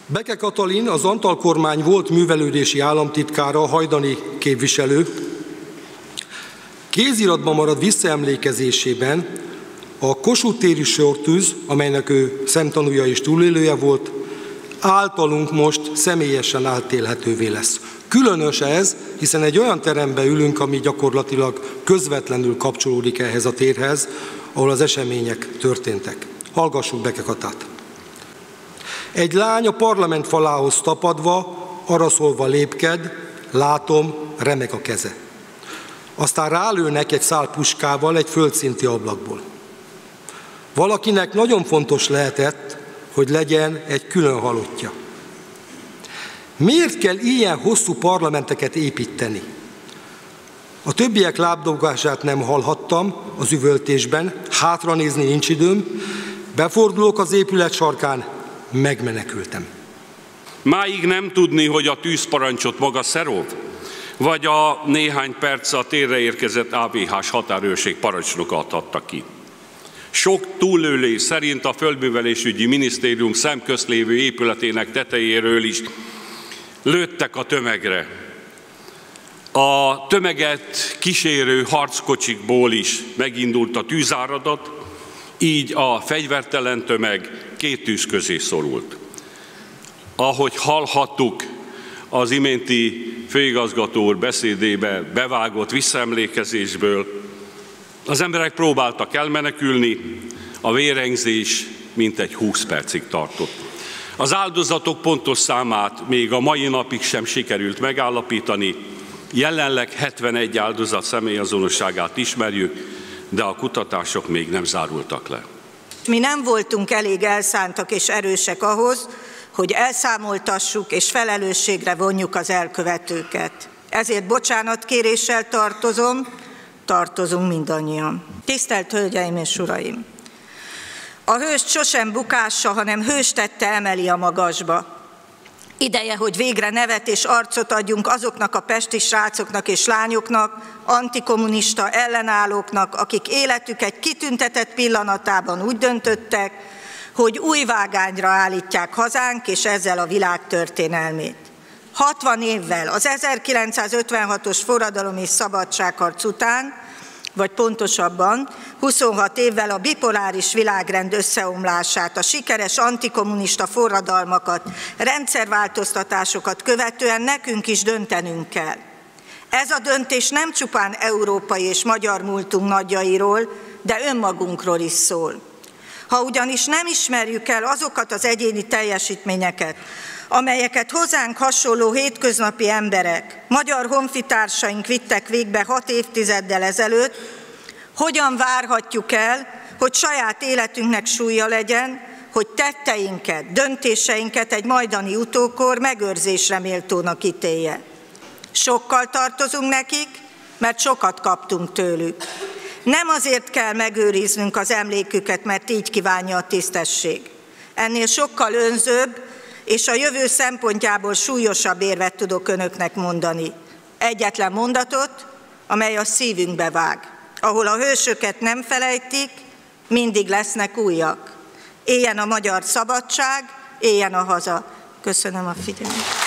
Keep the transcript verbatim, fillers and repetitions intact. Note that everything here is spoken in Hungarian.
Beke Katalin, az Antall kormány volt művelődési államtitkára, hajdani képviselő, kéziratban marad visszaemlékezésében a Kossuth téri sortűz, amelynek ő szemtanúja és túlélője volt, általunk most személyesen átélhetővé lesz. Különös ez, hiszen egy olyan teremben ülünk, ami gyakorlatilag közvetlenül kapcsolódik ehhez a térhez, ahol az események történtek. Hallgassuk Beke Katát. Egy lány a parlament falához tapadva, arra szólva lépked, látom, remeg a keze. Aztán rálőnek egy szál puskával egy földszinti ablakból. Valakinek nagyon fontos lehetett, hogy legyen egy külön halottja. Miért kell ilyen hosszú parlamenteket építeni? A többiek lábdobgását nem hallhattam az üvöltésben, hátranézni nincs időm, befordulok az épület sarkán, megmenekültem. Máig nem tudni, hogy a tűzparancsot maga Szerov, vagy a néhány perc a térre érkezett á vé hás határőrség parancsnoka adhatta ki. Sok túlélés szerint a Földművelésügyi Minisztérium szemközt lévő épületének tetejéről is lőttek a tömegre. A tömeget kísérő harckocsikból is megindult a tűzáradat, így a fegyvertelen tömeg két tűz közé szorult. Ahogy hallhattuk az iménti főigazgató úr beszédébe bevágott visszaemlékezésből, az emberek próbáltak elmenekülni, a vérengzés mintegy húsz percig tartott. Az áldozatok pontos számát még a mai napig sem sikerült megállapítani, jelenleg hetvenegy áldozat személyazonosságát ismerjük, de a kutatások még nem zárultak le. Mi nem voltunk elég elszántak és erősek ahhoz, hogy elszámoltassuk és felelősségre vonjuk az elkövetőket. Ezért bocsánatkéréssel tartozom, tartozunk mindannyian. Tisztelt Hölgyeim és Uraim! A hőst sosem bukása, hanem hőstette emeli a magasba. Ideje, hogy végre nevet és arcot adjunk azoknak a pesti srácoknak és lányoknak, antikommunista ellenállóknak, akik életük egy kitüntetett pillanatában úgy döntöttek, hogy új vágányra állítják hazánk és ezzel a világ történelmét. hatvan évvel az ezerkilencszázötvenhatos forradalom és szabadságharc után, vagy pontosabban huszonhat évvel a bipoláris világrend összeomlását, a sikeres antikommunista forradalmakat, rendszerváltoztatásokat követően nekünk is döntenünk kell. Ez a döntés nem csupán európai és magyar múltunk nagyjairól, de önmagunkról is szól. Ha ugyanis nem ismerjük el azokat az egyéni teljesítményeket, amelyeket hozzánk hasonló hétköznapi emberek, magyar honfitársaink vittek végbe hat évtizeddel ezelőtt, hogyan várhatjuk el, hogy saját életünknek súlya legyen, hogy tetteinket, döntéseinket egy majdani utókor megőrzésre méltónak ítélje. Sokkal tartozunk nekik, mert sokat kaptunk tőlük. Nem azért kell megőriznünk az emléküket, mert így kívánja a tisztesség. Ennél sokkal önzőbb, és a jövő szempontjából súlyosabb érvet tudok önöknek mondani. Egyetlen mondatot, amely a szívünkbe vág. Ahol a hősöket nem felejtik, mindig lesznek újak. Éljen a magyar szabadság, éljen a haza. Köszönöm a figyelmet.